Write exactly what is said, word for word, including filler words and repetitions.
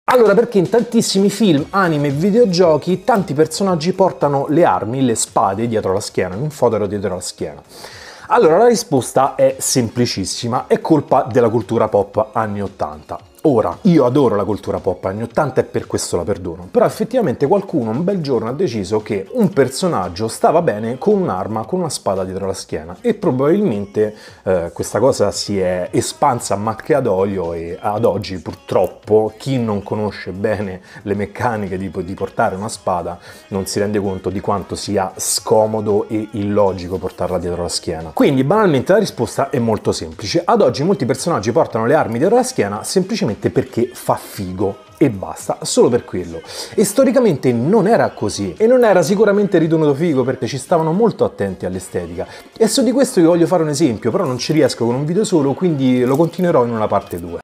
Allora, perché in tantissimi film, anime e videogiochi tanti personaggi portano le armi, le spade dietro la schiena, in un fodero dietro la schiena? Allora, la risposta è semplicissima, è colpa della cultura pop anni ottanta. Ora, io adoro la cultura pop anni ottanta e per questo la perdono, però effettivamente qualcuno un bel giorno ha deciso che un personaggio stava bene con un'arma, con una spada dietro la schiena e probabilmente eh, questa cosa si è espansa a macchia d'olio e ad oggi purtroppo chi non conosce bene le meccaniche di, di portare una spada non si rende conto di quanto sia scomodo e illogico portarla dietro la schiena. Quindi banalmente la risposta è molto semplice, ad oggi molti personaggi portano le armi dietro la schiena semplicemente perché fa figo e basta, solo per quello. E storicamente non era così e non era sicuramente ritenuto figo perché ci stavano molto attenti all'estetica e su di questo vi voglio fare un esempio, però non ci riesco con un video solo, quindi lo continuerò in una parte due.